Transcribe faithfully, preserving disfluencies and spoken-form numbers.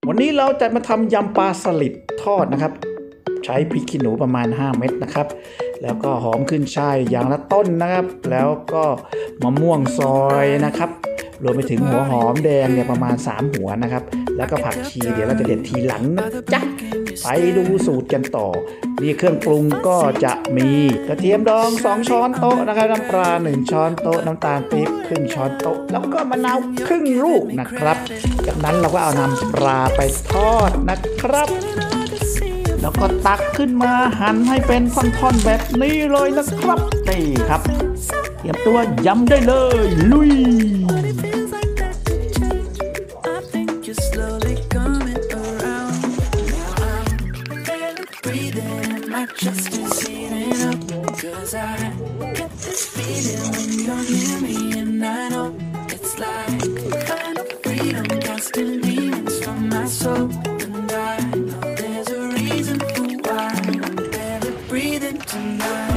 วันนี้เราจะมาทำยำปลาสลิดทอดนะครับใช้พริกขี้หนูประมาณห้าเม็ดนะครับแล้วก็หอมขึ้นช่ายอย่างละต้นนะครับแล้วก็มะม่วงซอยนะครับรวมไปถึงหัวหอมแดงเนี่ยประมาณสามหัวนะครับแล้วก็ผักชีเดี๋ยวเราจะเด็ดทีหลังนะจ๊ะไปดูสูตรกันต่อนี่เครื่องปรุงก็จะมีกระเทียมดองสองช้อนโต๊ะนะครับน้ำปลาหนึ่งช้อนโต๊ะน้ำตาลปี๊บครึ่งช้อนโต๊ะแล้วก็มะนาวครึ่งลูกนะครับจากนั้นเราก็เอานำปลาไปทอดนะครับแล้วก็ตักขึ้นมาหั่นให้เป็นท่อนๆแบบนี้เลยนะครับนี่ครับเตรียมตัวยำได้เลยลุย Just is heating up, cause I get this feeling when you're near me, and I know it's like final freedom, casting demons from my soul. And I know there's a reason for why I'm barely breathing tonight.